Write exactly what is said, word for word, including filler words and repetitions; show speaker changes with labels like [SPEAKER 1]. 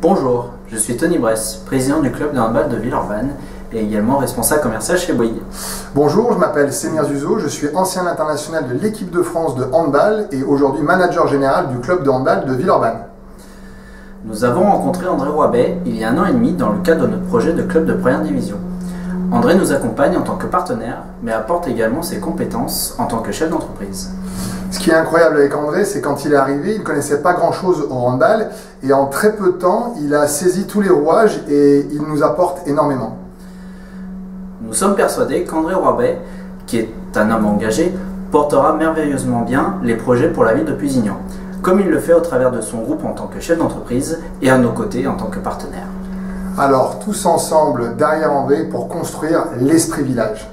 [SPEAKER 1] Bonjour, je suis Tony Bress, président du club de handball de Villeurbanne et également responsable commercial chez Bouygues.
[SPEAKER 2] Bonjour, je m'appelle Semir Zuzo, je suis ancien international de l'équipe de France de handball et aujourd'hui manager général du club de handball de Villeurbanne.
[SPEAKER 1] Nous avons rencontré André Roibet il y a un an et demi dans le cadre de notre projet de club de première division. André nous accompagne en tant que partenaire, mais apporte également ses compétences en tant que chef d'entreprise.
[SPEAKER 2] Ce qui est incroyable avec André, c'est quand il est arrivé, il ne connaissait pas grand chose au handball et en très peu de temps, il a saisi tous les rouages et il nous apporte énormément.
[SPEAKER 1] Nous sommes persuadés qu'André Roibet, qui est un homme engagé, portera merveilleusement bien les projets pour la ville de Pusignan, comme il le fait au travers de son groupe en tant que chef d'entreprise et à nos côtés en tant que partenaire.
[SPEAKER 2] Alors, tous ensemble derrière André pour construire l'Esprit Village.